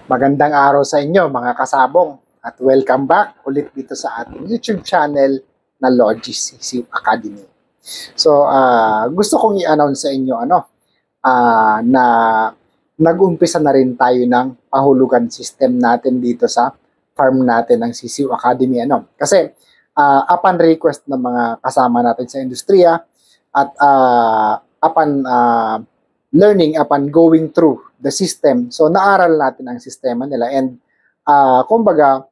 Magandang araw sa inyo mga kasabong at welcome back ulit dito sa ating YouTube channel na Logis CCU Academy. So, gusto kong i-announce sa inyo na nag-umpisa na rin tayo ng pahulugan system natin dito sa farm natin ng CCU Academy. Kasi upon request ng mga kasama natin sa industriya at upon going through the system. So, naaral natin ang sistema nila and kumbaga,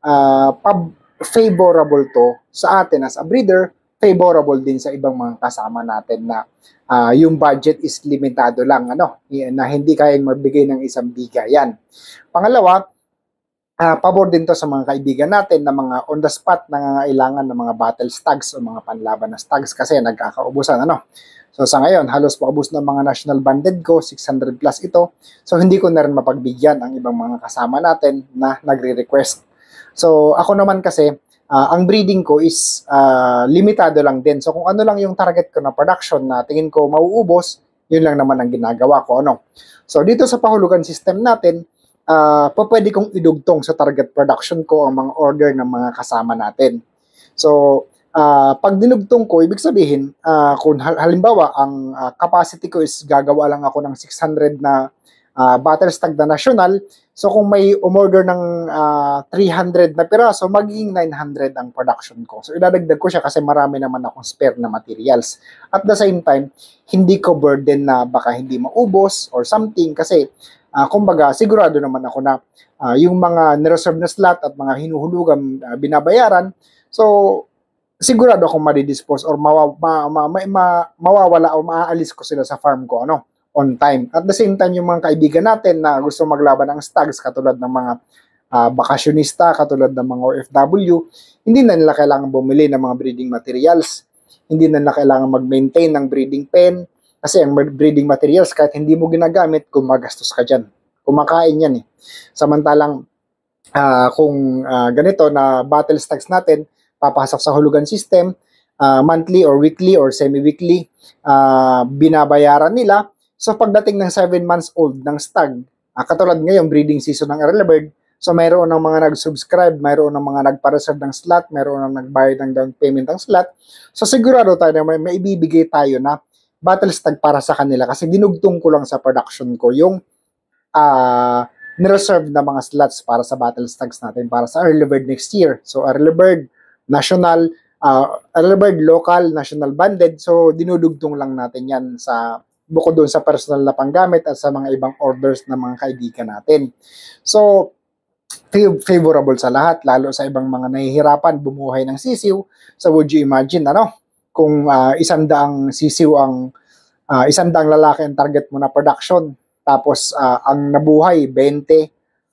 favorable to sa atin as a breeder, favorable din sa ibang mga kasama natin na yung budget is limitado lang, na hindi kayang magbigay ng isang bigayan. Pangalawa, pabor din to sa mga kaibigan natin na mga on the spot nangangailangan ng mga battle stags o mga panlaban na stags kasi nagkakaubusan, So sa ngayon, halos paubos ng mga national banded ko, 600 plus ito. So hindi ko na rin mapagbigyan ang ibang mga kasama natin na nagre-request. So ako naman kasi, ang breeding ko is limitado lang din. So kung ano lang yung target ko na production na tingin ko mauubos, yun lang naman ang ginagawa ko. So dito sa pahulugan system natin, pwede kong idugtong sa target production ko ang mga order ng mga kasama natin. So pag dinugtong ko, ibig sabihin, kung halimbawa, ang capacity ko is gagawa lang ako ng 600 na battle stag na national, so kung may umorder ng 300 na piraso, magiging 900 ang production ko. So idadagdag ko siya kasi marami naman akong spare na materials. At the same time, hindi ko burden na baka hindi maubos or something kasi kumbaga, sigurado naman ako na yung mga nireserve na slot at mga hinuhulugan binabayaran, so sigurado akong madidispose or mawawala o maaalis ko sila sa farm ko on time. At the same time, yung mga kaibigan natin na gusto maglaban ng stags katulad ng mga bakasyonista, katulad ng mga OFW, hindi na nila kailangan bumili ng mga breeding materials. Hindi na nila kailangan mag-maintain ng breeding pen kasi ang breeding materials kahit hindi mo ginagamit, gumagastos ka dyan. Kumakain yan eh. Samantalang kung ganito na battle stags natin, papasok sa hulugan system, monthly or weekly or semi-weekly, binabayaran nila. So pagdating ng 7 months old ng stag, katulad ngayon breeding season ng early bird, so mayroon ng mga nag-subscribe, mayroon ng mga nagpa-reserve ng slot, mayroon ng nagbayad ng down payment ng slot. So sigurado tayo na may ibibigay tayo na battle stag para sa kanila kasi dinugtong ko lang sa production ko yung nireserve na mga slots para sa battle stags natin para sa early bird next year. So early bird, national, early bird, local, national banded. So, dinudugtong lang natin yan sa bukod doon sa personal na panggamit at sa mga ibang orders ng mga kaibigan natin. So, favorable sa lahat, lalo sa ibang mga nahihirapan bumuhay ng sisiw. So, would you imagine, kung 100 sisiw ang 100 lalaki ang target mo na production, tapos ang nabuhay, 20,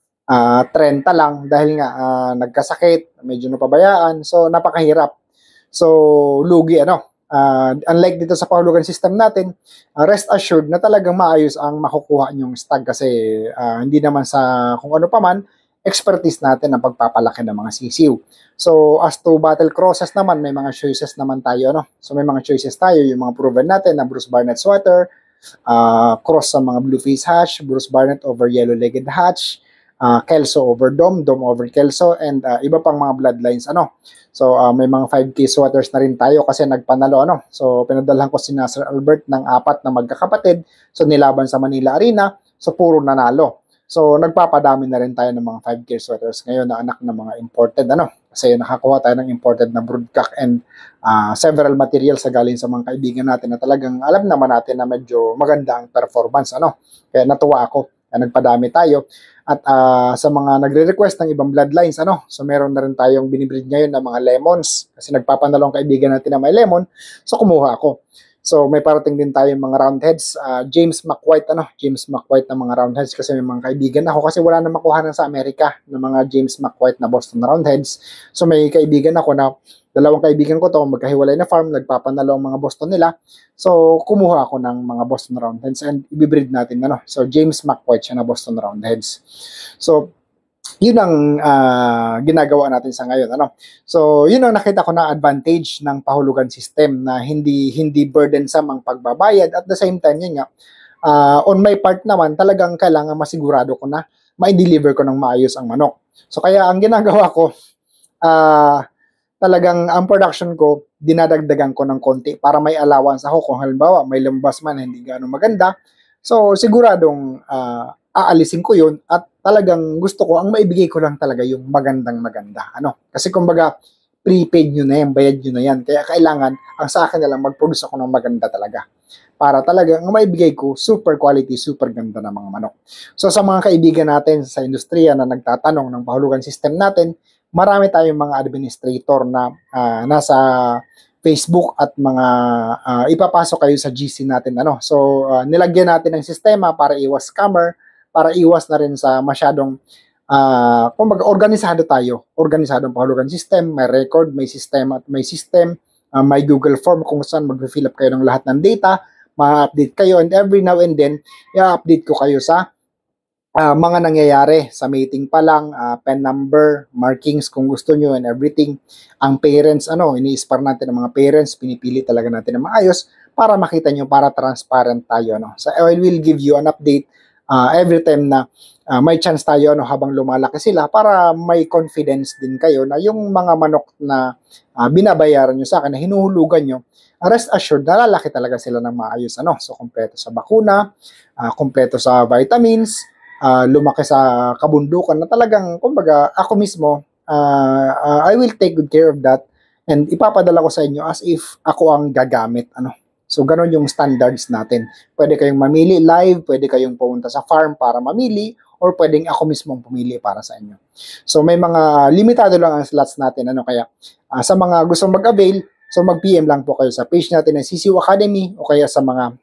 30 lang dahil nga nagkasakit, medyo napabayaan, so napakahirap. So lugi unlike dito sa pahulugan system natin, rest assured na talagang maayos ang makukuha nyong stag kasi hindi naman sa kung ano pa man, expertise natin ang pagpapalaki ng mga sisiw. So as to battle crosses naman, may mga choices naman tayo, So may mga choices tayo, yung mga proven natin na Bruce Barnett Swatter, cross sa mga Blueface Hatch, Bruce Barnett over Yellow-Legged Hatch, Kelso over Dom, Dom over Kelso, and iba pang mga bloodlines, So, may mga 5K sweaters na rin tayo kasi nagpanalo, So, pinadalhan ko si Sir Albert ng 4 na magkakapatid. So, nilaban sa Manila Arena. So, puro nanalo. So, nagpapadami na rin tayo ng mga 5K sweaters ngayon na anak ng mga imported, Kasi nakakuha tayo ng imported na broodcock and several materials sa galing sa mga kaibigan natin na talagang alam naman natin na medyo maganda ang performance, Kaya natuwa ako. Nagpadami tayo. At sa mga nagre-request ng ibang bloodlines, So meron na rin tayong binibreed ngayon ng mga lemons kasi nagpapanalong kaibigan natin na may lemon. So kumuha ako. So may parating din tayong mga roundheads, James McWhite, James McWhite na mga roundheads kasi may mga kaibigan ako kasi wala na makuha sa Amerika ng mga James McWhite na Boston roundheads. So may kaibigan ako na dalawang kaibigan ko to, magkahiwalay na farm, nagpapanalo ang mga Boston nila. So, kumuha ako ng mga Boston Roundheads and ibibreed natin, So, James McWhite siya na Boston Roundheads. So, yun ang ginagawa natin sa ngayon, So, yun ang nakita ko na advantage ng pahulugan system na hindi burdensome ang pagbabayad. At the same time, yun nga, on my part naman, talagang kailangan masigurado ko na ma-deliver ko ng maayos ang manok. So kaya ang ginagawa ko, talagang ang production ko, dinadagdagan ko ng konti para may allowance ako kung halimbawa may lumabas man na hindi gaano maganda. So siguradong aalisin ko yun at talagang gusto ko, ang maibigay ko lang talaga yung magandang maganda. Kasi kumbaga, prepaid nyo na yan, bayad nyo na yan. Kaya kailangan, ang sa akin na lang, mag-produce ako ng maganda talaga. Para talaga, ang maibigay ko, super quality, super ganda ng mga manok. So sa mga kaibigan natin sa industriya na nagtatanong ng pahulugan system natin, marami tayong mga administrator na nasa Facebook at mga ipapasok kayo sa GC natin. So nilagyan natin ng sistema para iwas scammer, para iwas na rin sa masyadong kumbaga organisado tayo, organisadong pahulugan system, may record, may system at may system, may Google form kung saan mag-fill up kayo ng lahat ng data, ma-update kayo, and every now and then, i-update ko kayo sa mga nangyayari sa meeting pa lang, pen number, markings kung gusto nyo and everything. Ang parents, ini-spar natin ng mga parents, pinipili talaga natin ng maayos para makita nyo, para transparent tayo. So I will give you an update every time na may chance tayo habang lumalaki sila para may confidence din kayo na yung mga manok na binabayaran nyo sa akin, na hinuhulugan nyo, rest assured na lalaki talaga sila ng maayos. So kompleto sa bakuna, kompleto sa vitamins, lumaki sa kabundukan na talagang, kumbaga, ako mismo, I will take good care of that and ipapadala ko sa inyo as if ako ang gagamit. So, ganun yung standards natin. Pwede kayong mamili live, pwede kayong pumunta sa farm para mamili, or pwedeng ako mismo pumili para sa inyo. So, may mga limitado lang ang slots natin. Kaya, sa mga gustong mag-avail, so mag-PM lang po kayo sa page natin ng CCU Academy o kaya sa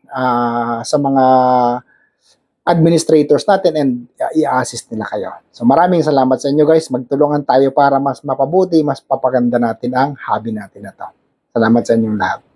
mga administrators natin and i-assist nila kayo. So, maraming salamat sa inyo guys. Magtulungan tayo para mas mapabuti, mas papaganda natin ang hobby natin na to. Salamat sa inyong lahat.